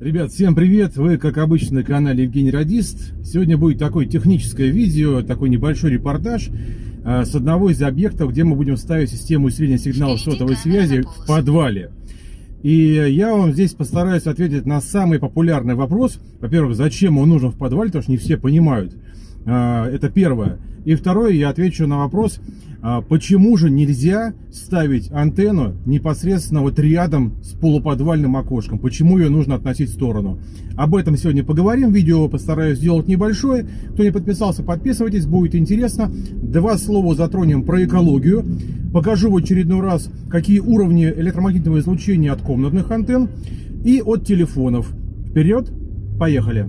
Ребят, всем привет! Вы, как обычно, на канале Евгений Радист. Сегодня будет такое техническое видео, такой небольшой репортаж с одного из объектов, где мы будем ставить систему усиления сигналов сотовой связи в подвале. И я вам здесь постараюсь ответить на самый популярный вопрос. Во-первых, зачем он нужен в подвале, потому что не все понимают. Это первое. И второе, я отвечу на вопрос, почему же нельзя ставить антенну непосредственно вот рядом с полуподвальным окошком? Почему ее нужно относить в сторону? Об этом сегодня поговорим. Видео постараюсь сделать небольшое. Кто не подписался, подписывайтесь, будет интересно. Два слова затронем про экологию. Покажу в очередной раз, какие уровни электромагнитного излучения от комнатных антенн и от телефонов. Вперед, поехали!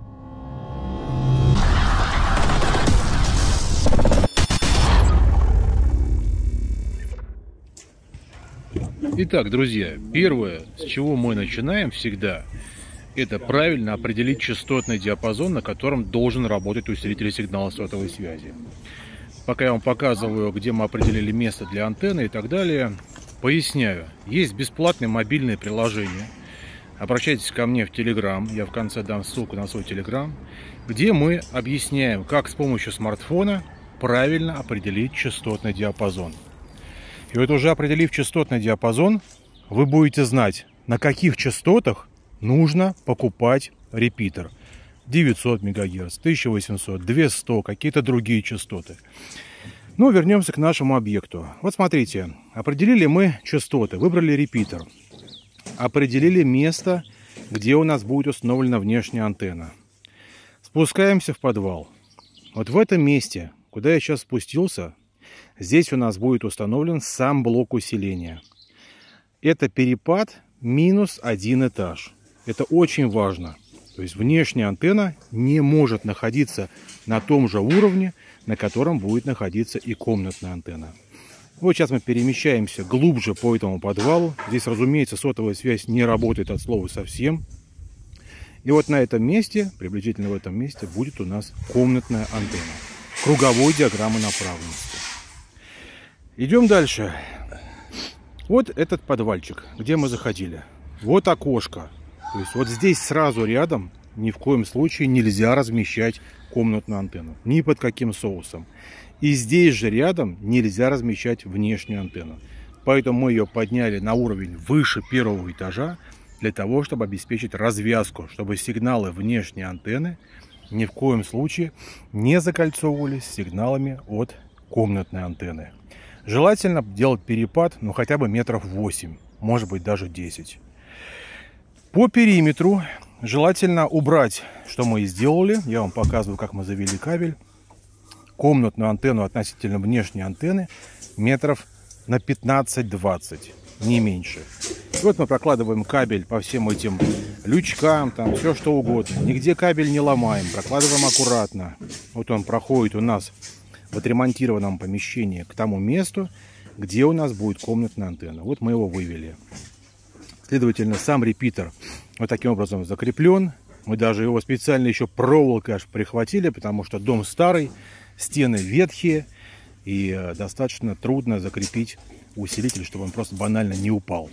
Итак, друзья, первое, с чего мы начинаем всегда, это правильно определить частотный диапазон, на котором должен работать усилитель сигнала сотовой связи. Пока я вам показываю, где мы определили место для антенны и так далее, поясняю. Есть бесплатные мобильные приложения. Обращайтесь ко мне в Telegram, я в конце дам ссылку на свой Telegram, где мы объясняем, как с помощью смартфона правильно определить частотный диапазон. И вот уже определив частотный диапазон, вы будете знать, на каких частотах нужно покупать репитер. 900 МГц, 1800, 200, какие-то другие частоты. Ну, вернемся к нашему объекту. Вот смотрите, определили мы частоты, выбрали репитер. Определили место, где у нас будет установлена внешняя антенна. Спускаемся в подвал. Вот в этом месте, куда я сейчас спустился, здесь у нас будет установлен сам блок усиления. Это перепад минус 1 этаж. Это очень важно. То есть внешняя антенна не может находиться на том же уровне, на котором будет находиться и комнатная антенна. Вот сейчас мы перемещаемся глубже по этому подвалу. Здесь, разумеется, сотовая связь не работает от слова совсем. И вот на этом месте, приблизительно в этом месте, будет у нас комнатная антенна. Круговой диаграммы направленности. Идем дальше. Вот этот подвальчик, где мы заходили. Вот окошко. То есть вот здесь сразу рядом ни в коем случае нельзя размещать комнатную антенну. Ни под каким соусом. И здесь же рядом нельзя размещать внешнюю антенну. Поэтому мы ее подняли на уровень выше первого этажа, для того, чтобы обеспечить развязку, чтобы сигналы внешней антенны ни в коем случае не закольцовывались с сигналами от комнатной антенны. Желательно делать перепад, ну, хотя бы метров 8, может быть даже 10. По периметру желательно убрать, что мы и сделали. Я вам показываю, как мы завели кабель. Комнатную антенну относительно внешней антенны метров на 15-20, не меньше. И вот мы прокладываем кабель по всем этим лючкам, там все что угодно. Нигде кабель не ломаем, прокладываем аккуратно. Вот он проходит у нас в отремонтированном помещении к тому месту, где у нас будет комнатная антенна. Вот мы его вывели. Следовательно, сам репитер вот таким образом закреплен. Мы даже его специально еще проволокой аж прихватили, потому что дом старый, стены ветхие, и достаточно трудно закрепить усилитель, чтобы он просто банально не упал.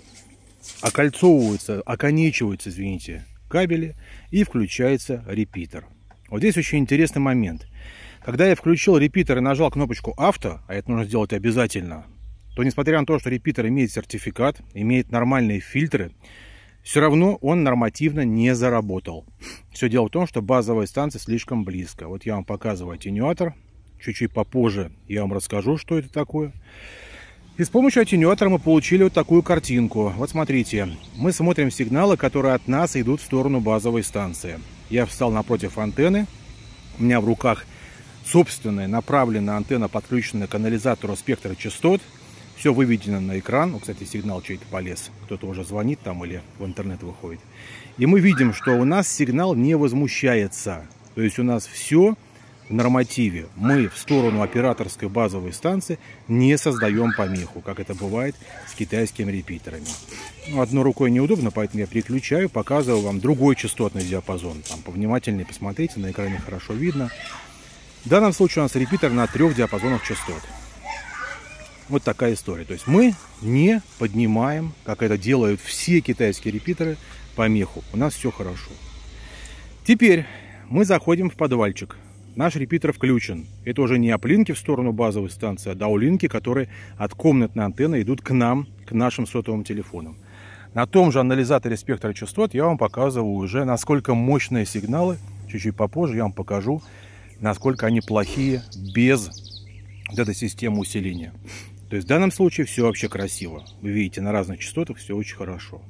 Оконечиваются, извините, кабели, и включается репитер. Вот здесь очень интересный момент. Когда я включил репитер и нажал кнопочку авто, а это нужно сделать обязательно, то несмотря на то, что репитер имеет сертификат, имеет нормальные фильтры, все равно он нормативно не заработал. Все дело в том, что базовая станция слишком близко. Вот я вам показываю аттенюатор. Чуть-чуть попозже я вам расскажу, что это такое. И с помощью аттенюатора мы получили вот такую картинку. Вот смотрите, мы смотрим сигналы, которые от нас идут в сторону базовой станции. Я встал напротив антенны. У меня в руках собственная направленная антенна, подключенная к анализатору спектра частот. Все выведено на экран. Кстати, сигнал чей-то полез. Кто-то уже звонит там или в интернет выходит. И мы видим, что у нас сигнал не возмущается. То есть у нас все в нормативе. Мы в сторону операторской базовой станции не создаем помеху, как это бывает с китайскими репитерами. Одной рукой неудобно, поэтому я переключаю, показываю вам другой частотный диапазон. Там повнимательнее посмотрите, на экране хорошо видно. В данном случае у нас репитер на 3 диапазонах частот. Вот такая история. То есть мы не поднимаем, как это делают все китайские репитеры, помеху. У нас все хорошо. Теперь мы заходим в подвальчик. Наш репитер включен. Это уже не аплинки в сторону базовой станции, а даулинки, которые от комнатной антенны идут к нам, к нашим сотовым телефонам. На том же анализаторе спектра частот я вам показываю уже, насколько мощные сигналы. Чуть-чуть попозже я вам покажу, насколько они плохие без вот этой системы усиления. То есть в данном случае все вообще красиво. Вы видите, на разных частотах все очень хорошо.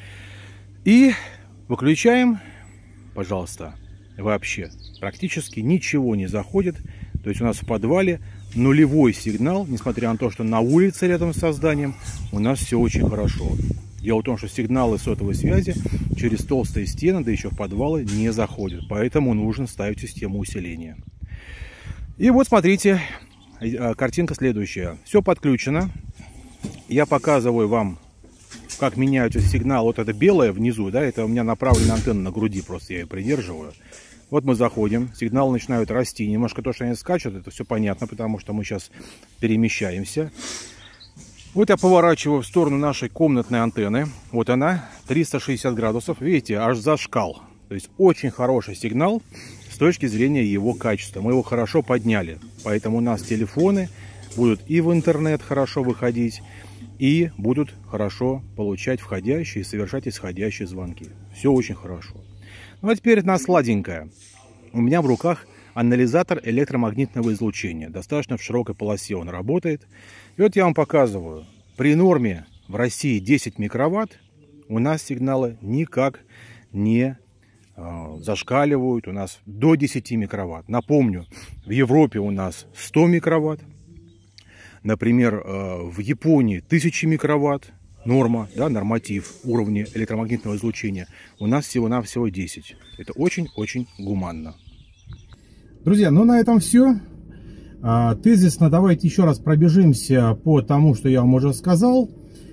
И выключаем, пожалуйста, вообще. Практически ничего не заходит. То есть у нас в подвале нулевой сигнал, несмотря на то, что на улице рядом с зданием у нас все очень хорошо. Дело в том, что сигналы сотовой связи через толстые стены, да еще в подвалы, не заходят. Поэтому нужно ставить систему усиления. И вот смотрите, картинка следующая. Все подключено. Я показываю вам, как меняются сигналы. Вот это белое внизу, да, это у меня направленная антенна на груди, просто я ее придерживаю. Вот мы заходим, сигналы начинают расти. Немножко то, что они скачут, это все понятно, потому что мы сейчас перемещаемся. Вот я поворачиваю в сторону нашей комнатной антенны. Вот она, 360 градусов. Видите, аж зашкал. То есть очень хороший сигнал с точки зрения его качества. Мы его хорошо подняли. Поэтому у нас телефоны будут и в интернет хорошо выходить, и будут хорошо получать входящие и совершать исходящие звонки. Все очень хорошо. Ну а теперь на сладенькое. У меня в руках анализатор электромагнитного излучения. Достаточно в широкой полосе он работает. И вот я вам показываю. При норме в России 10 микроватт у нас сигналы никак не зашкаливают. У нас до 10 микроватт. Напомню, в Европе у нас 100 микроватт. Например, в Японии 1000 микроватт. Норма, да, норматив уровня электромагнитного излучения. У нас всего-навсего 10. Это очень-очень гуманно. Друзья, ну на этом все. Тезисно давайте еще раз пробежимся по тому, что я вам уже сказал.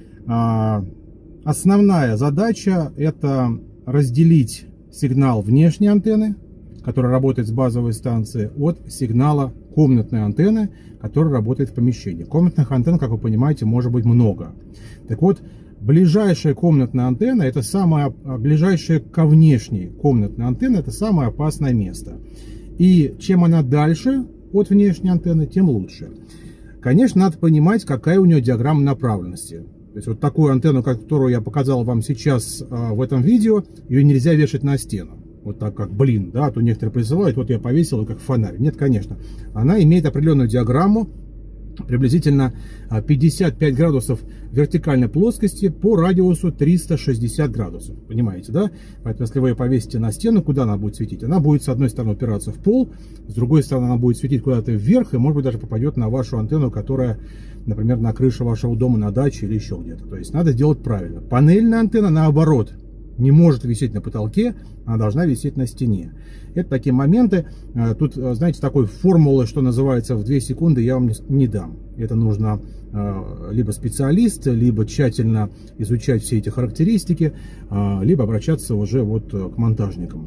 Основная задача — это разделить сигнал внешней антенны, которая работает с базовой станции, от сигнала комнатной антенны, которая работает в помещении. Комнатных антенн, как вы понимаете, может быть много. Так вот, ближайшая комнатная антенна — это самая ближайшая ко внешней комнатной антенне, это самое опасное место. И чем она дальше от внешней антенны, тем лучше. Конечно, надо понимать, какая у нее диаграмма направленности. То есть вот такую антенну, которую я показал вам сейчас в этом видео, ее нельзя вешать на стену. Вот так как, блин, да, а то некоторые присылают, вот я повесил как фонарь. Нет, конечно. Она имеет определенную диаграмму, приблизительно 55 градусов вертикальной плоскости по радиусу 360 градусов. Понимаете, да? Поэтому, если вы ее повесите на стену, куда она будет светить? Она будет, с одной стороны, упираться в пол, с другой стороны, она будет светить куда-то вверх, и, может быть, даже попадет на вашу антенну, которая, например, на крыше вашего дома, на даче или еще где-то. То есть, надо сделать правильно. Панельная антенна, наоборот, не может висеть на потолке, она должна висеть на стене. Это такие моменты. Тут, знаете, такой формулы, что называется, в 2 секунды я вам не дам. Это нужно либо специалист, либо тщательно изучать все эти характеристики, либо обращаться уже вот к монтажникам.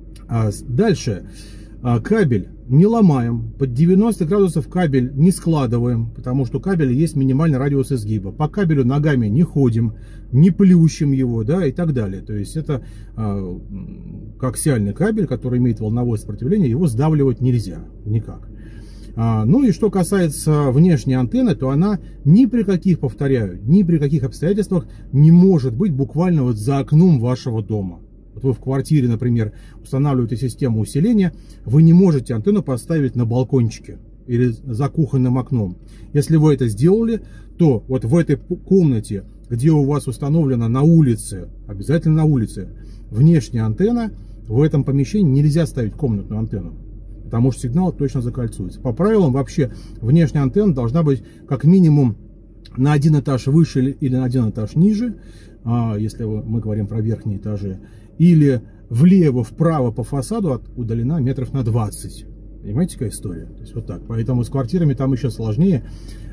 Дальше. Кабель не ломаем, под 90 градусов кабель не складываем, потому что у кабеля есть минимальный радиус изгиба. По кабелю ногами не ходим, не плющим его, да, и так далее. То есть это коаксиальный кабель, который имеет волновое сопротивление, его сдавливать нельзя никак. Ну и что касается внешней антенны, то она ни при каких, повторяю, ни при каких обстоятельствах не может быть буквально вот за окном вашего дома. Вот вы в квартире, например, устанавливаете систему усиления, вы не можете антенну поставить на балкончике или за кухонным окном. Если вы это сделали, то вот в этой комнате, где у вас установлена на улице, обязательно на улице, внешняя антенна, в этом помещении нельзя ставить комнатную антенну, потому что сигнал точно закольцуется. По правилам вообще внешняя антенна должна быть как минимум на 1 этаж выше или на 1 этаж ниже, если мы говорим про верхние этажи, или влево-вправо по фасаду удалена метров на 20. Понимаете, какая история? То есть вот так. Поэтому с квартирами там еще сложнее.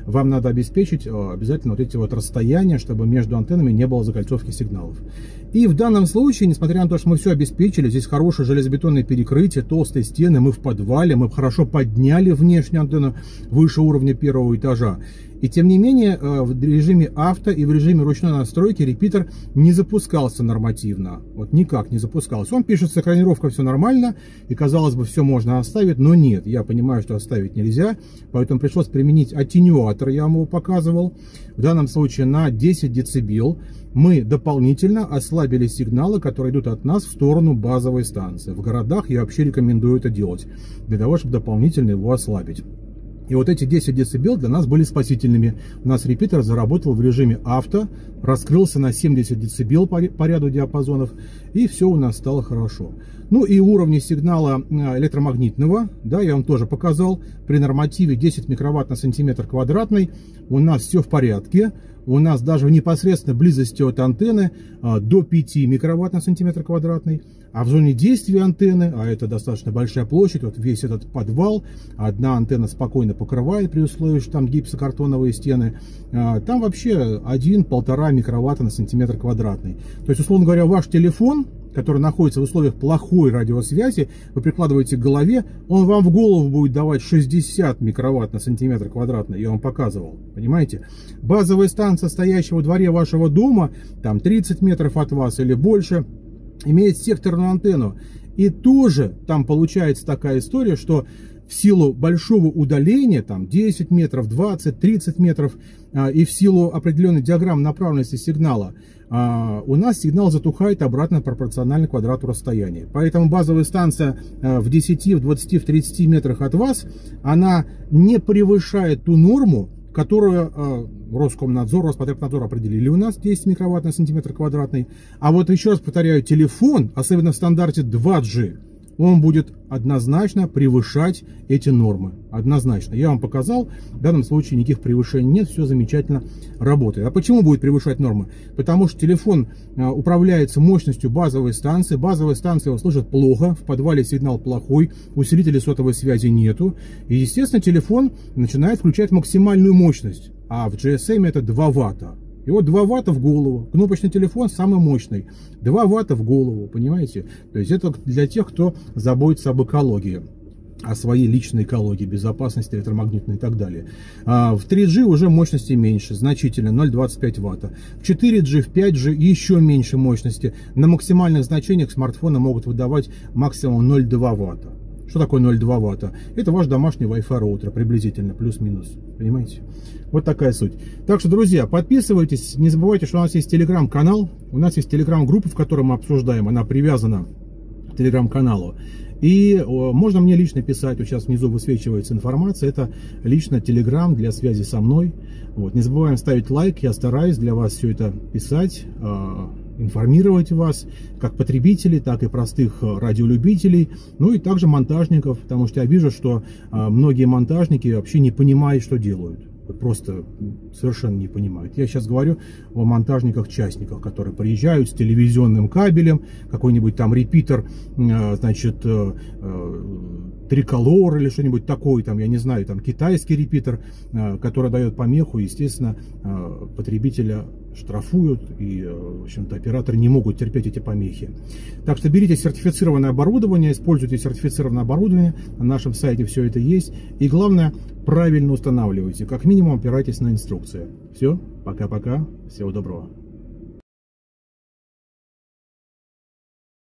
вам надо обеспечить обязательно вот эти вот расстояния, чтобы между антеннами не было закольцовки сигналов. И в данном случае, несмотря на то, что мы все обеспечили, здесь хорошее железобетонное перекрытие, толстые стены, мы в подвале, мы хорошо подняли внешнюю антенну выше уровня первого этажа. И тем не менее, в режиме авто и в режиме ручной настройки репитер не запускался нормативно. Вот никак не запускался. Он пишет, с экранировкой все нормально, и казалось бы, все можно оставить, но нет. Я понимаю, что оставить нельзя, поэтому пришлось применить аттенюатор, я вам его показывал. В данном случае на 10 дБ мы дополнительно ослабили сигналы, которые идут от нас в сторону базовой станции. В городах я вообще рекомендую это делать, для того, чтобы дополнительно его ослабить. И вот эти 10 дБ для нас были спасительными. У нас репитер заработал в режиме авто, раскрылся на 70 дБ по ряду диапазонов, и все у нас стало хорошо. Ну и уровни сигнала электромагнитного, да, я вам тоже показал. При нормативе 10 микроватт на сантиметр квадратный у нас все в порядке. У нас даже в непосредственной близости от антенны до 5 микроватт на сантиметр квадратный. А в зоне действия антенны, а это достаточно большая площадь, вот весь этот подвал, одна антенна спокойно покрывает, при условии, что там гипсокартоновые стены, там вообще 1-1,5 микроватта на сантиметр квадратный. То есть, условно говоря, ваш телефон, который находится в условиях плохой радиосвязи, вы прикладываете к голове, он вам в голову будет давать 60 микроватт на сантиметр квадратный, я вам показывал, понимаете? Базовая станция, стоящая во дворе вашего дома, там 30 метров от вас или больше, имеет секторную антенну. И тоже там получается такая история, что в силу большого удаления, там 10 метров, 20, 30 метров, и в силу определенной диаграммы направленности сигнала, у нас сигнал затухает обратно пропорционально квадрату расстояния. Поэтому базовая станция в 10, в 20, в 30 метрах от вас, она не превышает ту норму, которую Роскомнадзор, Роспотребнадзор определили у нас 10 микроватт на сантиметр квадратный. А вот еще раз повторяю, телефон, особенно в стандарте 2G, он будет однозначно превышать эти нормы. Однозначно. Я вам показал, в данном случае никаких превышений нет, все замечательно работает. А почему будет превышать нормы? Потому что телефон управляется мощностью базовой станции. Базовая станция его слышит плохо, в подвале сигнал плохой, усилителей сотовой связи нету. И, естественно, телефон начинает включать максимальную мощность. А в GSM это 2 ватта. И вот 2 ватта в голову. Кнопочный телефон самый мощный. 2 ватта в голову, понимаете? То есть это для тех, кто заботится об экологии. О своей личной экологии, безопасности электромагнитной и так далее. В 3G уже мощности меньше, значительно, 0,25 ватта. В 4G, в 5G еще меньше мощности. На максимальных значениях смартфоны могут выдавать максимум 0,2 ватта. Что такое 0,2 ватта? Это ваш домашний Wi-Fi роутер, приблизительно, плюс-минус. Понимаете? Вот такая суть. Так что, друзья, подписывайтесь. Не забывайте, что у нас есть телеграм-канал. У нас есть телеграм-группа, в которой мы обсуждаем. Она привязана к телеграм-каналу. И можно мне лично писать. Вот сейчас внизу высвечивается информация. Это лично телеграм для связи со мной. Вот. Не забываем ставить лайк. Я стараюсь для вас все это писать, информировать вас, как потребителей, так и простых радиолюбителей, ну и также монтажников, потому что я вижу, что многие монтажники вообще не понимают, что делают. Просто совершенно не понимают. Я сейчас говорю о монтажниках-частниках, которые приезжают с телевизионным кабелем, какой-нибудь там репитер, значит, триколор или что-нибудь такое, там, я не знаю, там китайский репитер, который дает помеху, естественно, потребителя штрафуют, и, в общем-то, операторы не могут терпеть эти помехи. Так что берите сертифицированное оборудование, используйте сертифицированное оборудование, на нашем сайте все это есть, и главное, правильно устанавливайте, как минимум опирайтесь на инструкции. Все, пока-пока, всего доброго.